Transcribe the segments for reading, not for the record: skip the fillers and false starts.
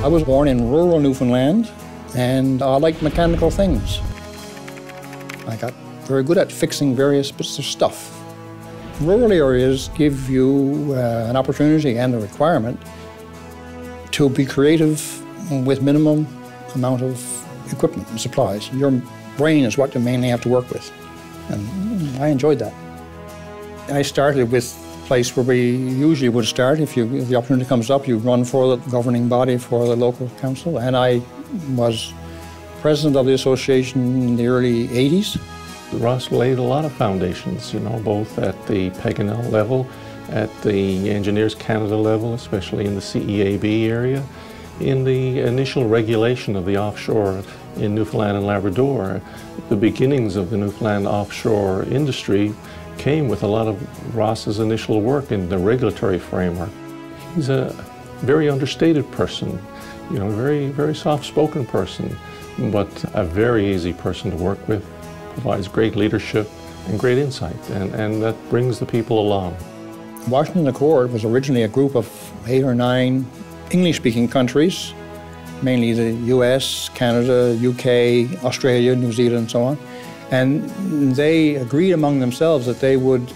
I was born in rural Newfoundland, and I liked mechanical things. I got very good at fixing various bits of stuff. Rural areas give you an opportunity and a requirement to be creative with minimum amount of equipment and supplies. Your brain is what you mainly have to work with, and I enjoyed that. I started with a place where we usually would start. If the opportunity comes up, you run for the governing body for the local council, and I was president of the association in the early 80s. Ross laid a lot of foundations, both at the PEGNL level, at the Engineers Canada level, especially in the CEAB area, in the initial regulation of the offshore in Newfoundland and Labrador. The beginnings of the Newfoundland offshore industry came with a lot of Ross's initial work in the regulatory framework. He's a very understated person, very, very soft-spoken person, but a very easy person to work with. Provides great leadership and great insight, and that brings the people along. Washington Accord was originally a group of 8 or 9 English-speaking countries, mainly the US, Canada, UK, Australia, New Zealand, and so on. And they agreed among themselves that they would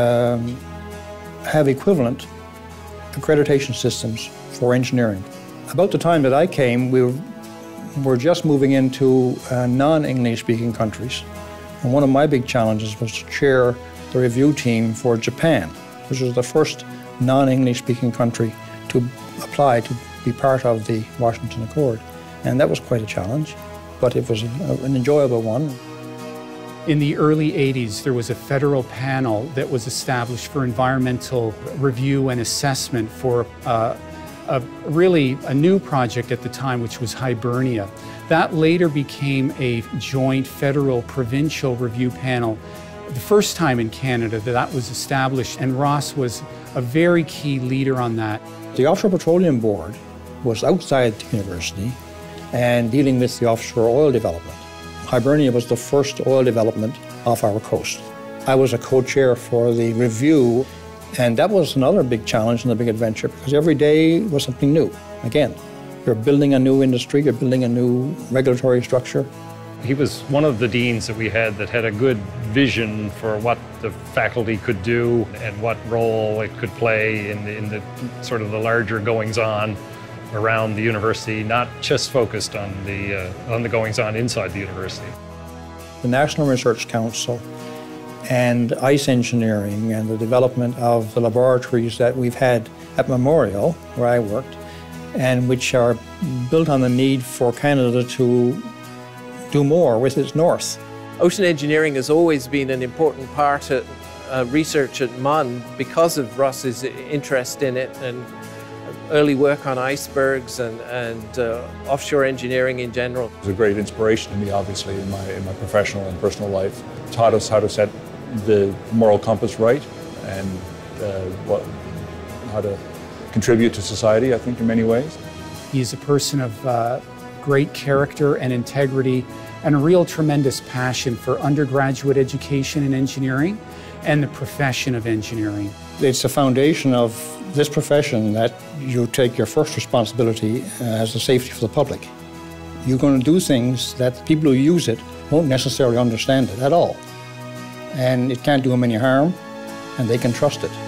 have equivalent accreditation systems for engineering. About the time that I came, we were just moving into non-English-speaking countries. And one of my big challenges was to chair the review team for Japan, which was the first non-English speaking country to apply to be part of the Washington Accord. And that was quite a challenge, but it was an enjoyable one. In the early 80s, there was a federal panel that was established for environmental review and assessment for really a new project at the time, which was Hibernia. That later became a joint federal-provincial review panel, the first time in Canada that was established, and Ross was a very key leader on that. The Offshore Petroleum Board was outside the university and dealing with the offshore oil development. Hibernia was the first oil development off our coast. I was a co-chair for the review, and that was another big challenge and a big adventure, because every day was something new. Again, you're building a new industry, you're building a new regulatory structure. He was one of the deans that we had that had a good vision for what the faculty could do and what role it could play in the sort of the larger goings-on around the university, not just focused on the goings-on inside the university. The National Research Council and ice engineering and the development of the laboratories that we've had at Memorial, where I worked, and which are built on the need for Canada to do more with its north. Ocean engineering has always been an important part of research at MUN because of Ross's interest in it and early work on icebergs and offshore engineering in general. It was a great inspiration to me, obviously, in my professional and personal life. It taught us how to set the moral compass right and how to contribute to society, I think, in many ways. He's a person of great character and integrity and a real tremendous passion for undergraduate education in engineering and the profession of engineering. It's the foundation of this profession that you take your first responsibility as the safety for the public. You're going to do things that people who use it won't necessarily understand it at all. And it can't do them any harm, and they can trust it.